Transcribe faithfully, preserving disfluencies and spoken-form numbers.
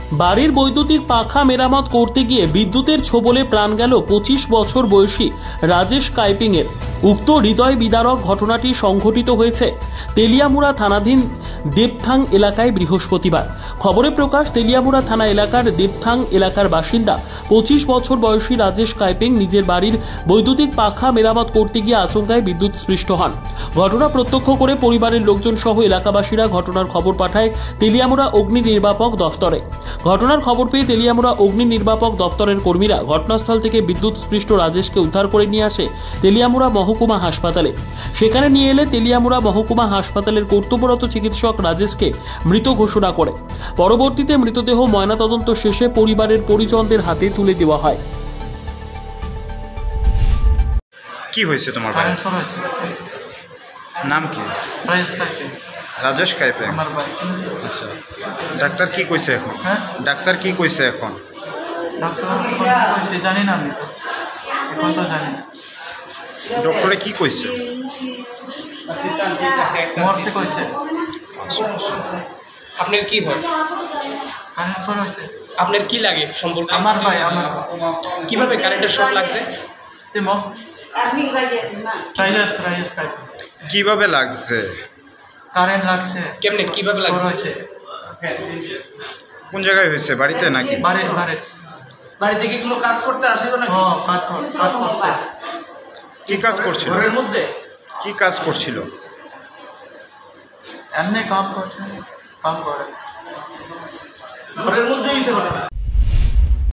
বাড়ির বৈদ্যুতিক পাখা মেরামত করতে গিয়ে বিদ্যুতের ছোবলে প্রাণ গেল পঁচিশ বছর বয়সী রাজেশ কাইপিং এর। উক্ত হৃদয় বিদারক ঘটনাটি সংঘটিত হয়েছে তেলিয়ামুড়া থানাধীন দেবথাং এলাকায় বৃহস্পতিবার। খবরে প্রকাশ, তেলিয়ামুড়া থানা এলাকার দেবথাং এলাকার বাসিন্দা পঁচিশ বছর বয়সী রাজেশ কাইপিং নিজের বাড়ির বৈদ্যুতিক পাখা মেরামত করতে গিয়ে আচমকায় বিদ্যুৎ স্পৃষ্ট হন। ঘটনা প্রত্যক্ষ করে পরিবারের লোকজন সহ এলাকাবাসীরা ঘটনার খবর পাঠায় তেলিয়ামুড়া অগ্নি নির্বাপক দফতরে। ঘটনার খবর পেয়ে তেলিয়ামুড়া অগ্নি নির্বাপক দপ্তরের কর্মীরা ঘটনাস্থল থেকে বিদ্যুৎ স্পৃষ্ট রাজেশকে উদ্ধার করে নিয়ে আসে তেলিয়ামুড়া মহকুমা হাসপাতালে। সেখানে নিয়ে এলে তেলিয়ামুড়া মহকুমা হাসপাতালের কর্তব্যরত চিকিৎসক রাজেশকে মৃত ঘোষণা করে। পরবর্তীতে মৃতদেহ ময়নাতদন্ত শেষে পরিবারের পরিজনদের হাতে তুলে দেওয়া হয়। কি হয়েছে তোমার ভাই? নাম কি? রাজেশ কাইপিং। আচ্ছা, ডাক্তার কি কইছে এখন? হ্যাঁ, ডাক্তার কি কইছে এখন? ডাক্তার কইছে জানি না, আমি তো এখন তো জানি না। ডক্টরে কি কইছে? মরছে কইছে। আপনার কি হয়? কারেন্ট হয়েছে। আপনার কি লাগে সম্পর্কে? আমার ভাই, আমার কিভাবে কারেন্টের শর্ট লাগছে? তেমন রাজেশ রাজেশ কাইপিং। কিভাবে লাগছে? কারেন্ট লাগছে। কেমনে কিভাবে লাগছে? কোন জায়গায় হয়েছে? বাড়িতে নাকি? বাড়ি বাড়ি বাড়ি থেকে কোনো কাজ করতে আসলো নাকি? হ্যাঁ, কাজ কাজ করছে। কি কাজ করছিল? ঘরের মধ্যে কি কাজ করছিল? এমনি কাম করছে, কাম করে ঘরের মধ্যেই ছিল না।